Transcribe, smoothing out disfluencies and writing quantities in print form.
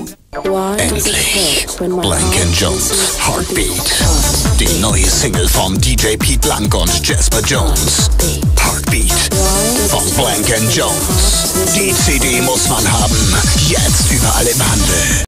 Endlich. Blank & Jones, Heartbeat. Die neue Single von DJ Pete Blank und Jasper Jones. Heartbeat von Blank & Jones. Die CD muss man haben. Jetzt überall im Handel.